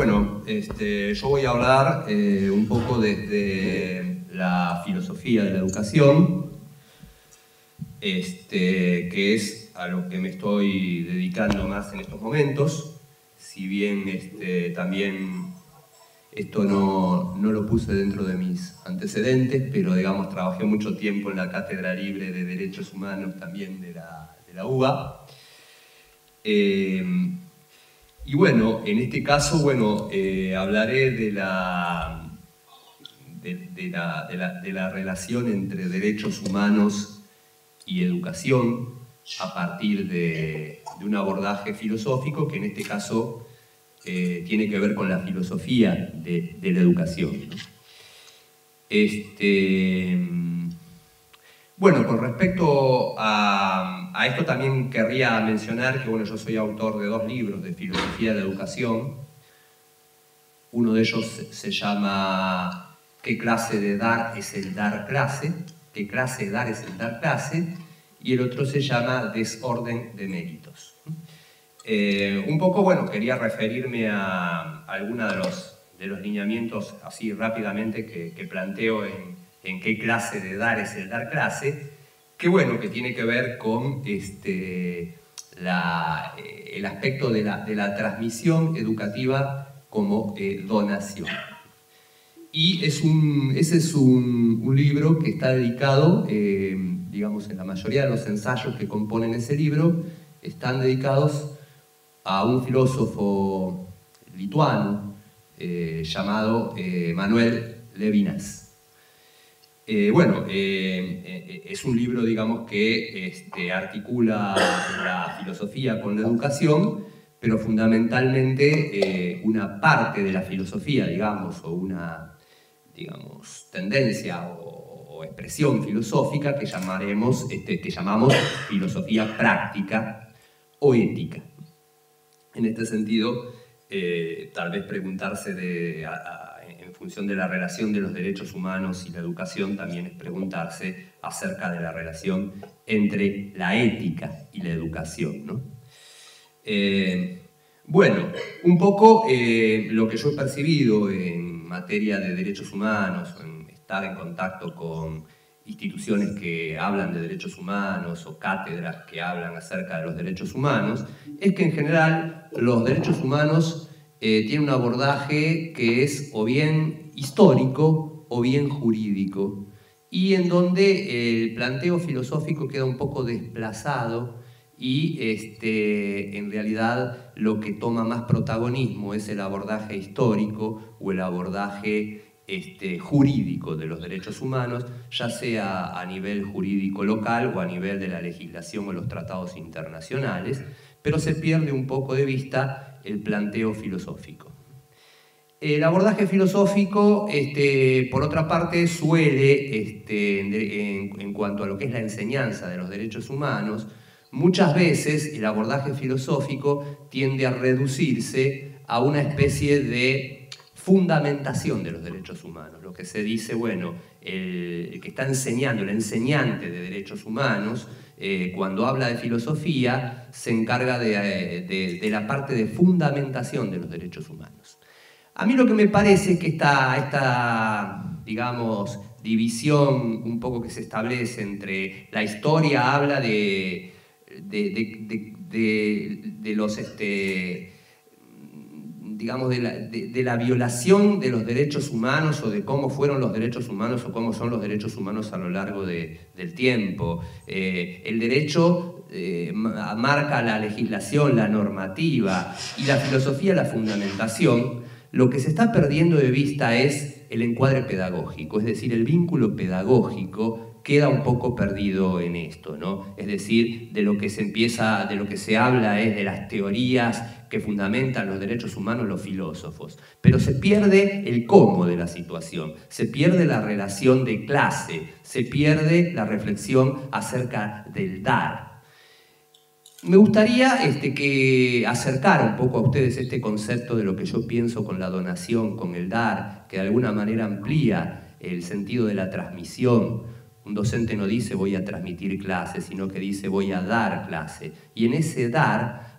Bueno, yo voy a hablar un poco desde la filosofía de la educación, que es a lo que me estoy dedicando más en estos momentos, si bien también esto no lo puse dentro de mis antecedentes, pero digamos trabajé mucho tiempo en la Cátedra Libre de Derechos Humanos también de la UBA. Y bueno, en este caso, bueno, hablaré de la relación entre derechos humanos y educación a partir de un abordaje filosófico que en este caso tiene que ver con la filosofía de la educación, ¿no? Bueno, con respecto a esto también querría mencionar que bueno, yo soy autor de 2 libros de filosofía de la educación. Uno de ellos se llama ¿Qué clase de dar es el dar clase? ¿Qué clase de dar es el dar clase? Y el otro se llama Desorden de méritos. Un poco, bueno, quería referirme a algunos de los lineamientos así rápidamente que planteo en qué clase de dar es el dar clase, que bueno, que tiene que ver con el aspecto de la transmisión educativa como donación. Y ese es un libro que está dedicado, digamos, en la mayoría de los ensayos que componen ese libro, están dedicados a un filósofo lituano llamado Manuel Levinas. Bueno, es un libro, digamos, que articula la filosofía con la educación, pero fundamentalmente una parte de la filosofía, digamos, o una, digamos, tendencia o expresión filosófica que llamamos filosofía práctica o ética. En este sentido, tal vez preguntarse en función de la relación de los derechos humanos y la educación, también es preguntarse acerca de la relación entre la ética y la educación, ¿no? Bueno, un poco lo que yo he percibido en materia de derechos humanos, en estar en contacto con instituciones que hablan de derechos humanos o cátedras que hablan acerca de los derechos humanos, es que en general los derechos humanos tienen un abordaje que es o bien histórico o bien jurídico, y en donde el planteo filosófico queda un poco desplazado y en realidad lo que toma más protagonismo es el abordaje histórico o el abordaje jurídico de los derechos humanos, ya sea a nivel jurídico local o a nivel de la legislación o los tratados internacionales, pero se pierde un poco de vista el planteo filosófico. El abordaje filosófico, por otra parte, suele, en cuanto a lo que es la enseñanza de los derechos humanos, muchas veces el abordaje filosófico tiende a reducirse a una especie de fundamentación de los derechos humanos. Lo que se dice, bueno, el que está enseñando, el enseñante de derechos humanos, cuando habla de filosofía, se encarga de la parte de fundamentación de los derechos humanos. A mí lo que me parece es que esta digamos, división un poco que se establece entre la historia habla de los digamos, de la violación de los derechos humanos o de cómo fueron los derechos humanos o cómo son los derechos humanos a lo largo del tiempo. El derecho marca la legislación, la normativa, y la filosofía la fundamentación. Lo que se está perdiendo de vista es el encuadre pedagógico, es decir, el vínculo pedagógico queda un poco perdido en esto, ¿no? Es decir, de lo que se habla es de las teorías que fundamentan los derechos humanos los filósofos, pero se pierde el cómo de la situación, se pierde la relación de clase, se pierde la reflexión acerca del dar. Me gustaría que acercara un poco a ustedes este concepto de lo que yo pienso con la donación, con el dar, que de alguna manera amplía el sentido de la transmisión. Un docente no dice voy a transmitir clases, sino que dice voy a dar clase. Y en ese dar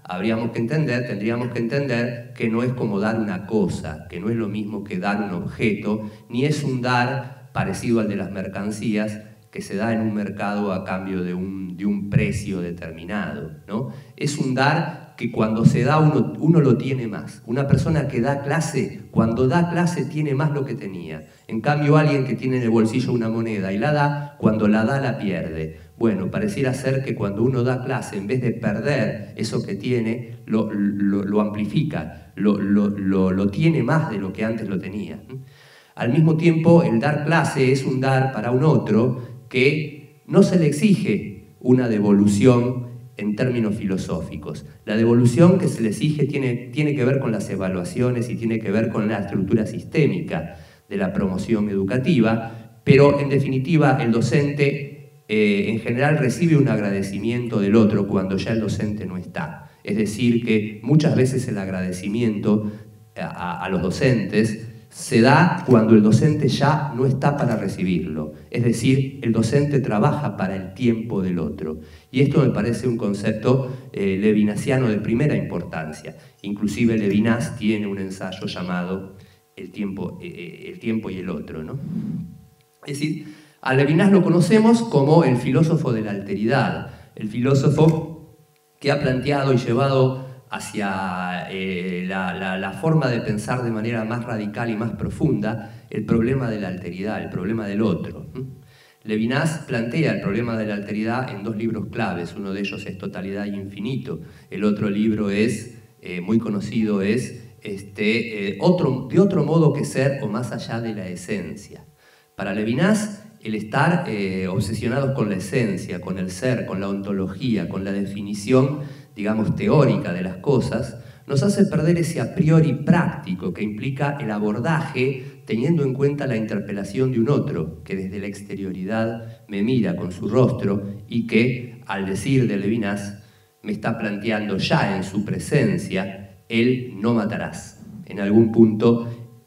tendríamos que entender que no es como dar una cosa, que no es lo mismo que dar un objeto, ni es un dar parecido al de las mercancías, que se da en un mercado a cambio de un precio determinado, ¿no? Es un dar que cuando se da uno lo tiene más. Una persona que da clase, cuando da clase tiene más lo que tenía. En cambio, alguien que tiene en el bolsillo una moneda y la da, cuando la da la pierde. Bueno, pareciera ser que cuando uno da clase, en vez de perder eso que tiene, lo amplifica, lo tiene más de lo que antes lo tenía. Al mismo tiempo, el dar clase es un dar para un otro que no se le exige una devolución en términos filosóficos. La devolución que se le exige tiene que ver con las evaluaciones y tiene que ver con la estructura sistémica de la promoción educativa, pero en definitiva el docente en general recibe un agradecimiento del otro cuando ya el docente no está. Es decir, que muchas veces el agradecimiento a los docentes se da cuando el docente ya no está para recibirlo. Es decir, el docente trabaja para el tiempo del otro. Y esto me parece un concepto levinasiano de primera importancia. Inclusive Levinas tiene un ensayo llamado El tiempo y el otro, ¿no? Es decir, a Levinas lo conocemos como el filósofo de la alteridad, el filósofo que ha planteado y llevado hacia la forma de pensar de manera más radical y más profunda el problema de la alteridad, el problema del otro. Levinas plantea el problema de la alteridad en dos libros claves, uno de ellos es Totalidad y Infinito, el otro libro es, muy conocido, es de otro modo que ser o más allá de la esencia. Para Levinas, el estar obsesionados con la esencia, con el ser, con la ontología, con la definición, digamos, teórica de las cosas, nos hace perder ese a priori práctico que implica el abordaje teniendo en cuenta la interpelación de un otro, que desde la exterioridad me mira con su rostro y que, al decir de Levinas, me está planteando ya en su presencia el no matarás. En algún punto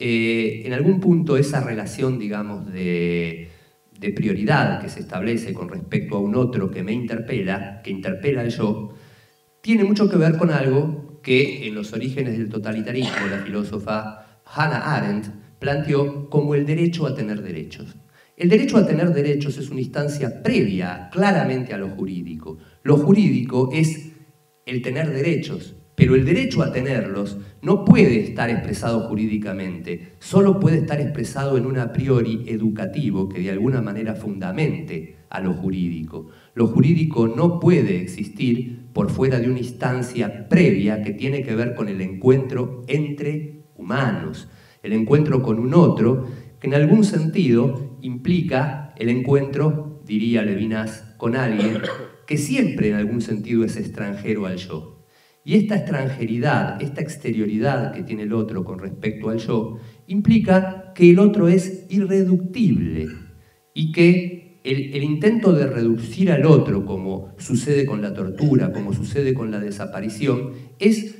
esa relación, digamos, de prioridad que se establece con respecto a un otro que me interpela, que interpela al yo, tiene mucho que ver con algo que en los orígenes del totalitarismo la filósofa Hannah Arendt planteó como el derecho a tener derechos. El derecho a tener derechos es una instancia previa claramente a lo jurídico. Lo jurídico es el tener derechos, pero el derecho a tenerlos no puede estar expresado jurídicamente, solo puede estar expresado en un a priori educativo que de alguna manera fundamente a lo jurídico. Lo jurídico no puede existir por fuera de una instancia previa que tiene que ver con el encuentro entre humanos, el encuentro con un otro que en algún sentido implica el encuentro, diría Levinas, con alguien que siempre en algún sentido es extranjero al yo. Y esta extranjeridad, esta exterioridad que tiene el otro con respecto al yo, implica que el otro es irreductible y que el intento de reducir al otro, como sucede con la tortura, como sucede con la desaparición, es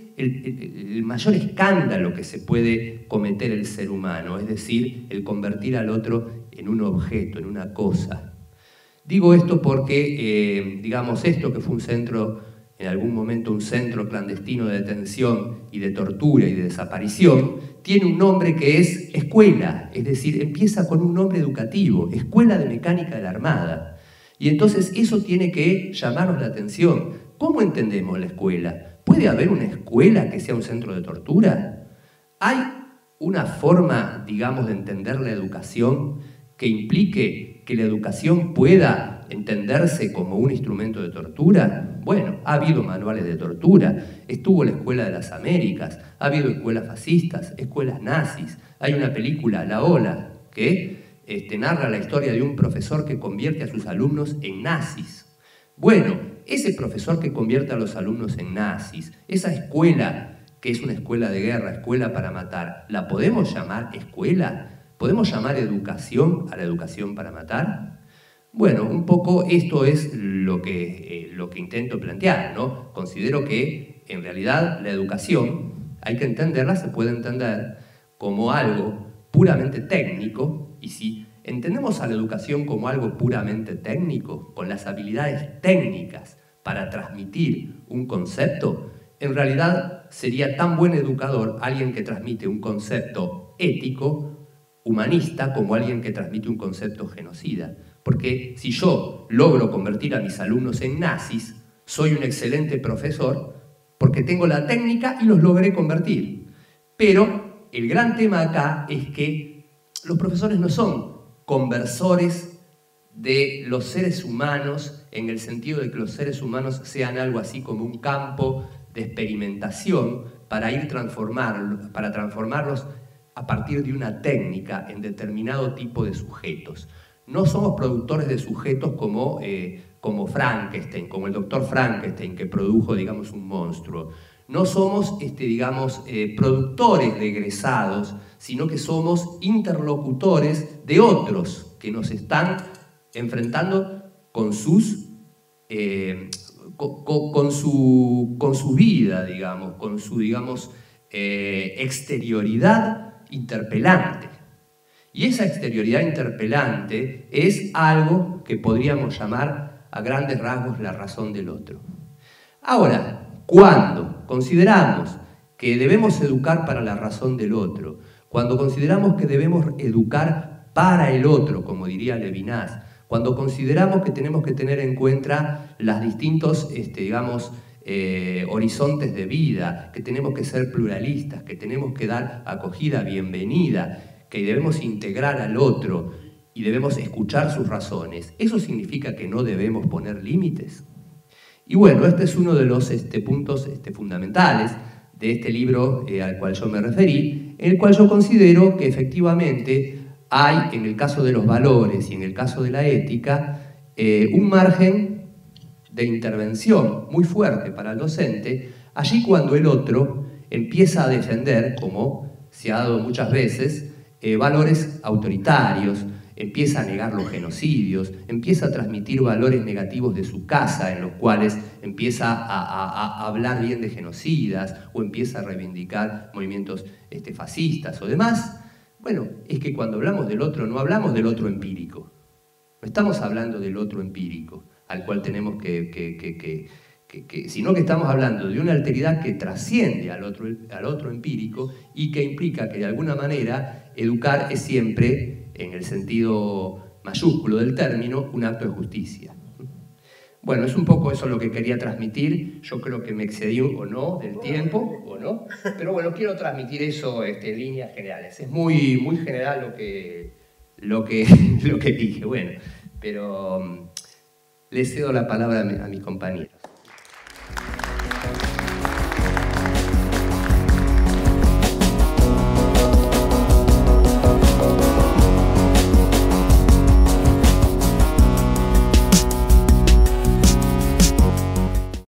el mayor escándalo que se puede cometer el ser humano, es decir, el convertir al otro en un objeto, en una cosa. Digo esto porque, digamos, esto que fue un centro, en algún momento un centro clandestino de detención y de tortura y de desaparición, tiene un nombre que es escuela, es decir, empieza con un nombre educativo, Escuela de Mecánica de la Armada. Y entonces eso tiene que llamarnos la atención. ¿Cómo entendemos la escuela? ¿Puede haber una escuela que sea un centro de tortura? ¿Hay una forma, digamos, de entender la educación que implique que la educación pueda entenderse como un instrumento de tortura? Bueno, ha habido manuales de tortura, estuvo la Escuela de las Américas, ha habido escuelas fascistas, escuelas nazis, hay una película, La Ola, que narra la historia de un profesor que convierte a sus alumnos en nazis. Bueno, ese profesor que convierte a los alumnos en nazis, esa escuela que es una escuela de guerra, escuela para matar, ¿la podemos llamar escuela? ¿Podemos llamar educación a la educación para matar? Bueno, un poco esto es lo que intento plantear, ¿no? Considero que, en realidad, la educación, hay que entenderla, se puede entender como algo puramente técnico, y si entendemos a la educación como algo puramente técnico, con las habilidades técnicas para transmitir un concepto, en realidad sería tan buen educador alguien que transmite un concepto ético, humanista, como alguien que transmite un concepto genocida. Porque si yo logro convertir a mis alumnos en nazis, soy un excelente profesor porque tengo la técnica y los logré convertir. Pero el gran tema acá es que los profesores no son conversores de los seres humanos en el sentido de que los seres humanos sean algo así como un campo de experimentación para transformarlos a partir de una técnica en determinado tipo de sujetos. No somos productores de sujetos como Frankenstein, como el doctor Frankenstein que produjo, digamos, un monstruo. No somos, productores de egresados, sino que somos interlocutores de otros que nos están enfrentando con su vida, digamos, con su, exterioridad interpelante. Y esa exterioridad interpelante es algo que podríamos llamar a grandes rasgos la razón del otro. Ahora, cuando consideramos que debemos educar para la razón del otro, cuando consideramos que debemos educar para el otro, como diría Levinas, cuando consideramos que tenemos que tener en cuenta los distintos, horizontes de vida, que tenemos que ser pluralistas, que tenemos que dar acogida, bienvenida, que debemos integrar al otro y debemos escuchar sus razones, ¿eso significa que no debemos poner límites? Y bueno, este es uno de los puntos fundamentales de este libro al cual yo me referí, en el cual yo considero que efectivamente hay, en el caso de los valores y en el caso de la ética, un margen de intervención muy fuerte para el docente, allí cuando el otro empieza a defender, como se ha dado muchas veces, valores autoritarios, empieza a negar los genocidios, empieza a transmitir valores negativos de su casa, en los cuales empieza a hablar bien de genocidas o empieza a reivindicar movimientos fascistas o demás. Bueno, es que cuando hablamos del otro no hablamos del otro empírico, no estamos hablando del otro empírico al cual tenemos sino que estamos hablando de una alteridad que trasciende al otro empírico y que implica que de alguna manera educar es siempre, en el sentido mayúsculo del término, un acto de justicia. Bueno, es un poco eso lo que quería transmitir. Yo creo que me excedí o no del tiempo, o no, pero bueno, quiero transmitir eso en líneas generales. Es muy, muy general lo que dije, bueno, pero le cedo la palabra a mis compañeros.